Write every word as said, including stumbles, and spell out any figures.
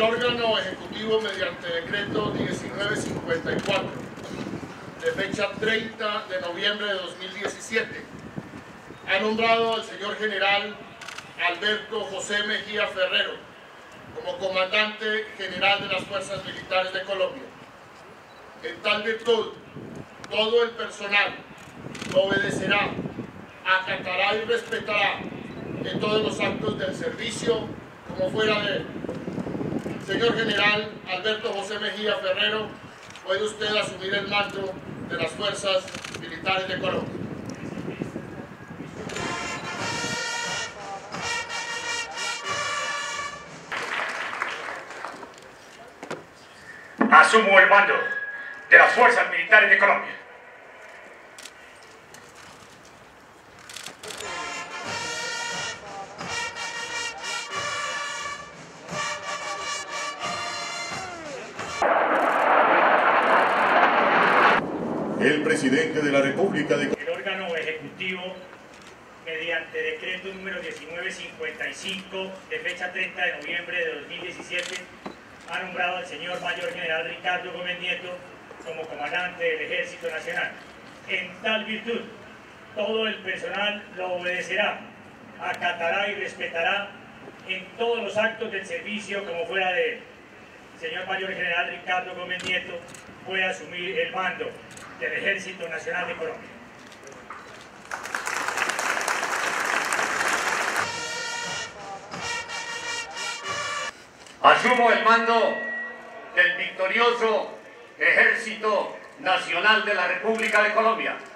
El órgano ejecutivo, mediante decreto diecinueve cincuenta y cuatro, de fecha treinta de noviembre de dos mil diecisiete, ha nombrado al señor general Alberto José Mejía Ferrero como comandante general de las Fuerzas Militares de Colombia. En tal virtud, todo el personal obedecerá, acatará y respetará en todos los actos del servicio como fuera de él. Señor general Alberto José Mejía Ferrero, puede usted asumir el mando de las Fuerzas Militares de Colombia. Asumo el mando de las Fuerzas Militares de Colombia. El presidente de la República de El órgano ejecutivo, mediante decreto número diecinueve cincuenta y cinco, de fecha treinta de noviembre de dos mil diecisiete, ha nombrado al señor Mayor General Ricardo Gómez Nieto como comandante del Ejército Nacional. En tal virtud, todo el personal lo obedecerá, acatará y respetará en todos los actos del servicio como fuera de él. El señor Mayor General Ricardo Gómez Nieto puede asumir el mando del Ejército Nacional de Colombia. Asumo el mando del victorioso Ejército Nacional de la República de Colombia.